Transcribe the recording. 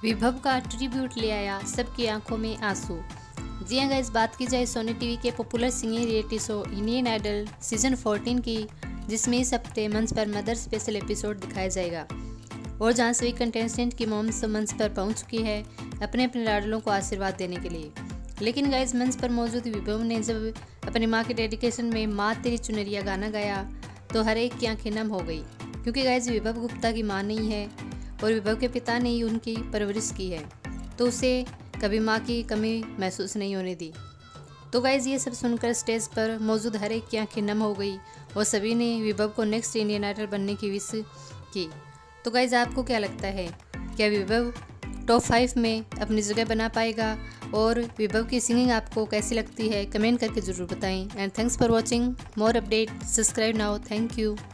विभव का ट्रिब्यूट ले आया सबकी आंखों में आंसू। जी हाँ गाइस, बात की जाए सोनी टीवी के popular singing reality show Indian Idol season 14 की, जिसमें इस हफ्ते मंच पर मदर स्पेशल एपिसोड दिखाया जाएगा और जहां सभी कंटेस्टेंट की मॉम्स मंच पर पहुंच चुकी है अपने अपने लाडलों को आशीर्वाद देने के लिए। लेकिन गाइस, मंच पर मौजूद विभव ने जब अपनी माँ के डेडिकेशन में माँ तेरी चुनरिया गाना गाया तो हर एक की आंखें नम हो गई, क्योंकि गाइस विभव गुप्ता की माँ नहीं है और विभव के पिता ने ही उनकी परवरिश की है, तो उसे कभी माँ की कमी महसूस नहीं होने दी। तो गाइज ये सब सुनकर स्टेज पर मौजूद हर एक की आंखें नम हो गई और सभी ने विभव को नेक्स्ट इंडियन आइडल बनने की विश की। तो गाइज आपको क्या लगता है, क्या विभव टॉप 5 में अपनी जगह बना पाएगा? और विभव की सिंगिंग आपको कैसी लगती है, कमेंट करके ज़रूर बताएं। And thanks for watching. More update, subscribe now. Thank you.